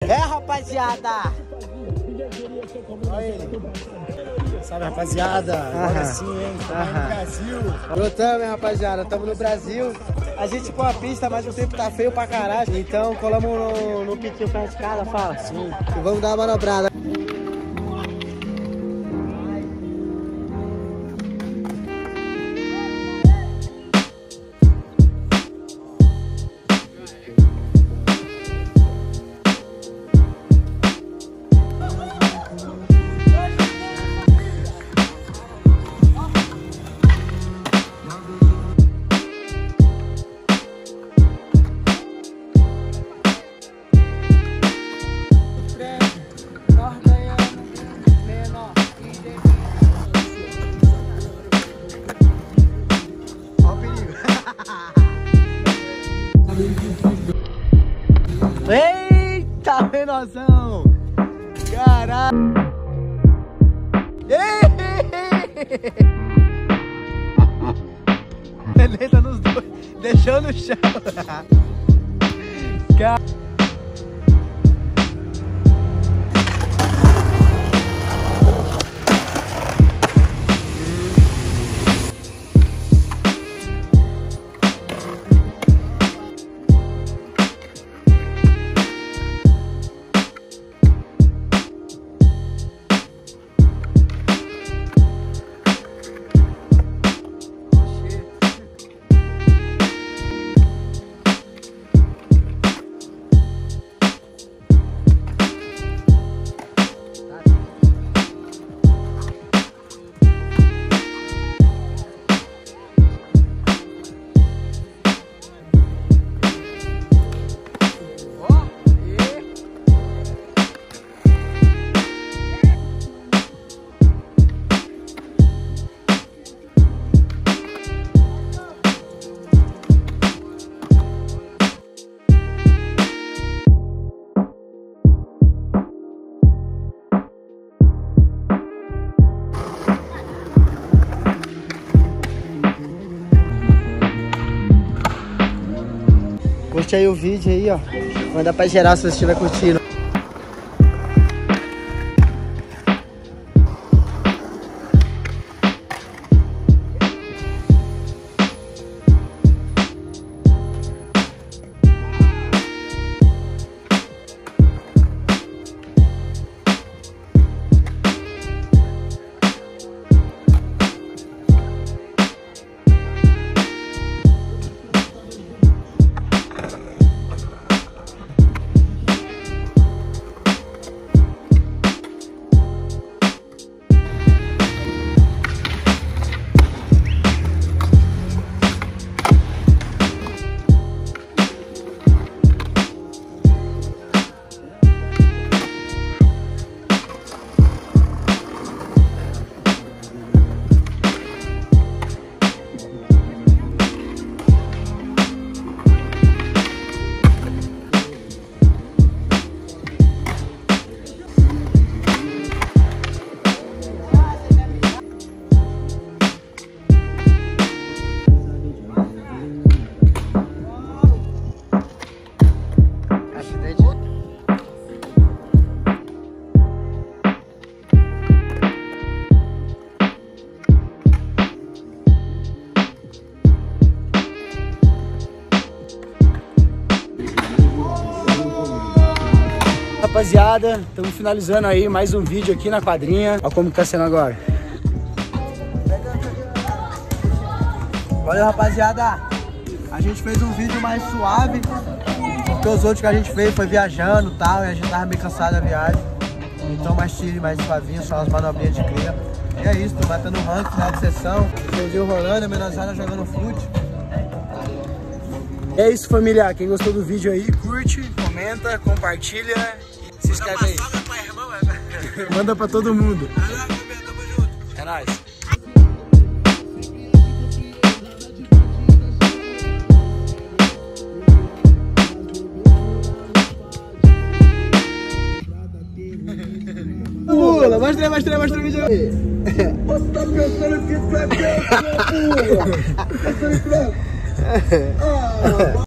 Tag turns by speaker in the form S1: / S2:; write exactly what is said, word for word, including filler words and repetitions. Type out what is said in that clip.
S1: É, rapaziada!
S2: Olha ele. Salve, rapaziada. Agora sim, hein? Estamos no Brasil.
S1: Brotamos, hein, rapaziada? Estamos no Brasil. A gente com a pista, mas o tempo tá feio pra caralho. Então colamos no, no pitinho perto de casa, fala. Sim. E vamos dar uma manobrada. Eita, menosão! Caralho! Beleza nos dois, deixou no chão. Car... Curte aí o vídeo aí, ó. Manda pra geral se você estiver curtindo. Rapaziada, estamos finalizando aí mais um vídeo aqui na quadrinha. Olha como tá sendo agora. Valeu, rapaziada. A gente fez um vídeo mais suave, porque os outros que a gente fez foi viajando e tal, e a gente tava meio cansado da viagem. Então mais tiro, mais suavinho, só as manobrinhas de cria. E é isso, tô batendo rank, final de sessão. Showzinho rolando, a menosada jogando fute. É isso, família. Quem gostou do vídeo aí, curte, comenta, compartilha. Se inscreve aí. Manda pra todo mundo. É nóis. Pula, mostra, mostra, mostra o vídeo aí. Você tá pensando que tu é quem, porra?